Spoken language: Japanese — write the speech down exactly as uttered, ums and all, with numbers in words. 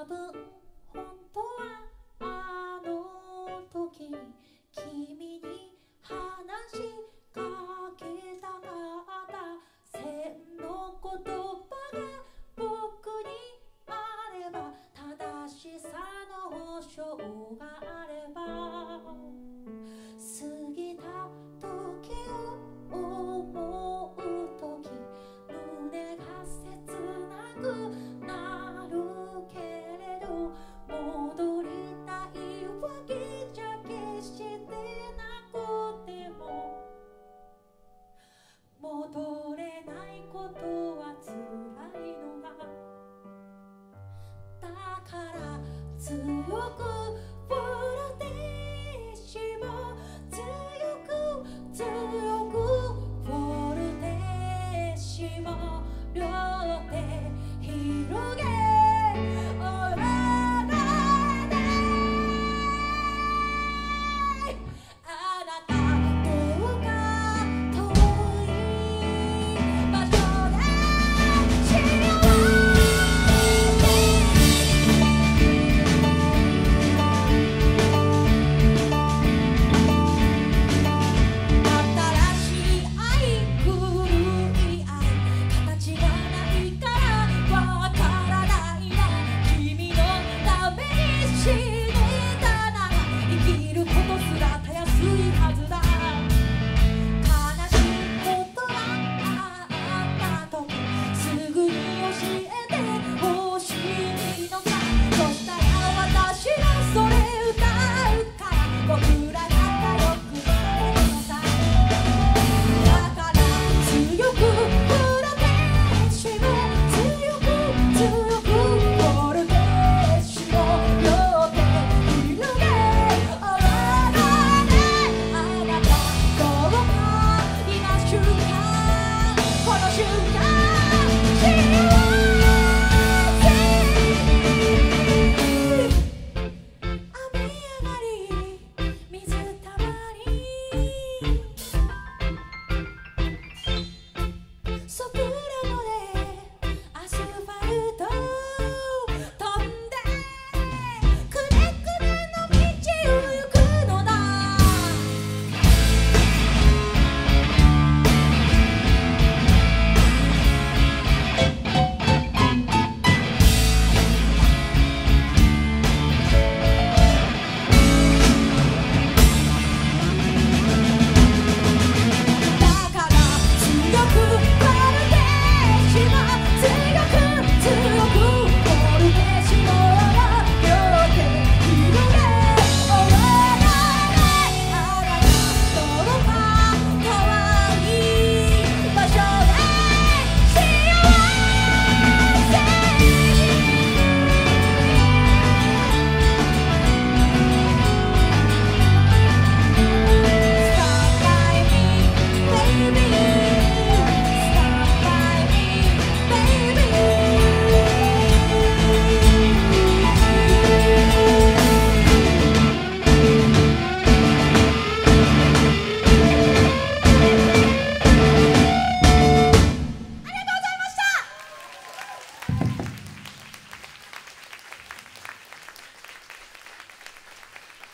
分本当はあの時君に話しかけたかった千の言葉が僕にあれば正しさの保証があれば過ぎた時を思う時胸が切なくなるけれど戻りたいわけじゃ決してなくても戻れないことは辛いのだだからず